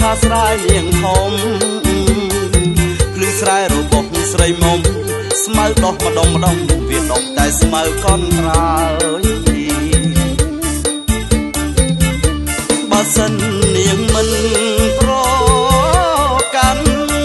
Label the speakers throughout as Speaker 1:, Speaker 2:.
Speaker 1: ថាស្រែលៀងធំភ្លឺស្រែរបស់ស្រីមុំស្មៅដោះម្ដងម្ដងវាដុះតែស្មៅកន់ត្រើយបើសិននាងមិនប្រកាន់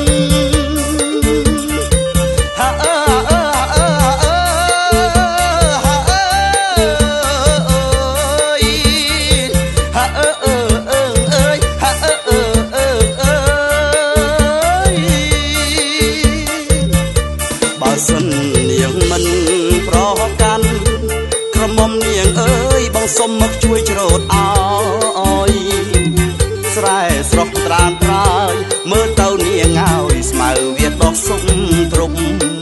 Speaker 1: សិននាងមិនប្រកាន់ក្រមុំនាងអើយបងសុំមកជួយច្រូតឲ្យស្រែស្រស់ត្រានត្រើយមើលទៅនាងឲ្យស្មៅវាដុះសុំទ្រុប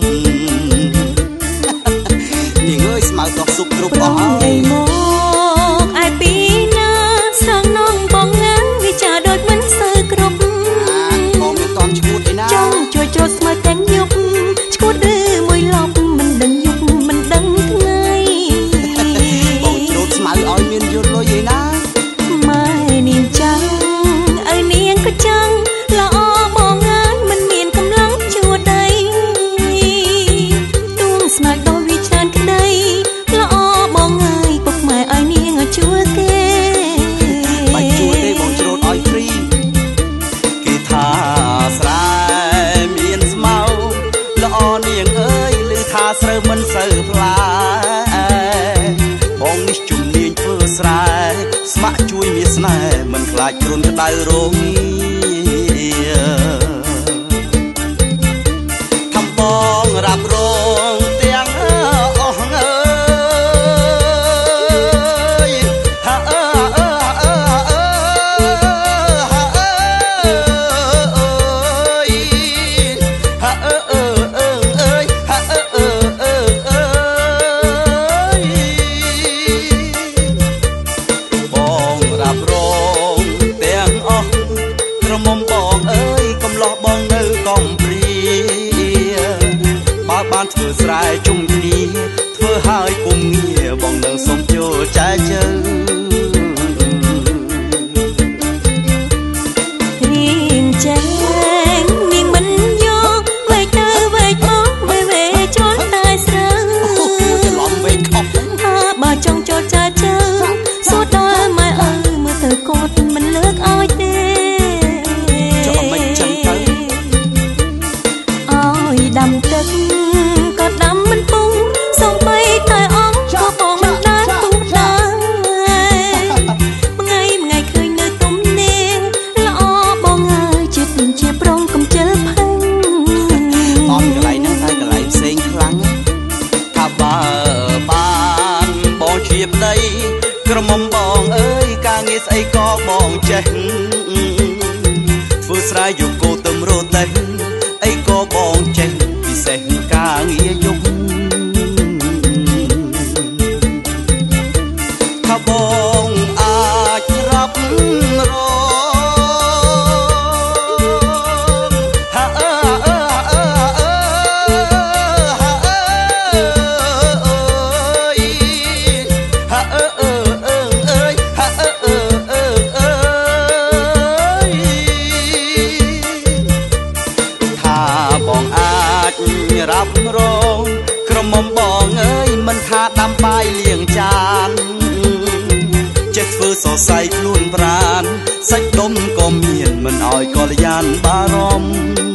Speaker 1: នាងអើយស្មៅដុះសុបទ្រុបអស់ហើយ
Speaker 2: មកឯពីណាស្រងនងបងងាំងវាចាដូចមិនសូវគ្រប់
Speaker 1: បងមិនតន់ឈួតទេណា
Speaker 2: ចង់ជួយច្រូតស្មៅទាំងយប់ឈួតឬមួយឡប់មិនដឹងយប់មិនដឹងថ្ងៃ
Speaker 1: បងច្រូតស្មៅឲ្យមានយល់លុយឯណា
Speaker 2: ម៉ែនាងចាំងឲ្យនាងក៏ចាំងល្អបងងាយមិនមានកម្លាំងជួដីទួងស្មៅដោះវាច្រើនក្ដីល្អបងងាយពុកម៉ែឲ្យនាងជួគេ
Speaker 1: បាច់ជួទេបងច្រូតឲ្យហ្វ្រីគេថាស្រែមានស្មៅល្អនាងអើយឮថាស្រូវមិនសូវផ្លែបងនេះជំនាញធ្វើស្រែស្ម័គ្រជួយមានស្នេហ៍មិនខ្លាចគ្រុនក្តៅរងាខំបងរ៉ាប់រងទាំងអស់អើយហាអើមុំបងអើយកំឡោះបងនៅកំព្រាបើបានធ្វើស្រែជុំគ្នាធ្វើឲ្យគុំងារបងនឹងសុំចូលចែកជើ
Speaker 2: រៀងចែងនាងមិនយកវែកទៅវែកមកវែកចូលតែស្រើ
Speaker 1: ច្រឡំវែកខុស
Speaker 2: ថាបើចង់ចូលចែកជើសួរដល់ម៉ែអើយមើលទៅគាត់មិនលើកឲ្យទេដាំទឹកក៏ដាំមិនពុំសូម្បីតែអង្គក៏បងមិនដាច់ពុំដែរថ្ងៃឃើញនៅទុំនាងល្អបងហើយចិត្តជាប្រងកំជិលផឹង
Speaker 1: អត់កន្លែងហ្នឹងតែកន្លែងផ្សេងខ្លាំងថាបើបានបងជាប្តីក្រមុំបងអើយការងារស្អីក៏បងចេះធ្វើស្រែយកគោទឹមរត់តែអីក៏បងចេះពិសេសការងារយប់ថាបងអាចរាប់រងហាអើបងអាចរាប់រងក្រមុំបងអើយមិនថាដាំបាយលាងចានចេះធ្វើសរសៃខ្លួនប្រានសាច់ដុំក៏មានមិនឲ្យកល្យានបារម្ភ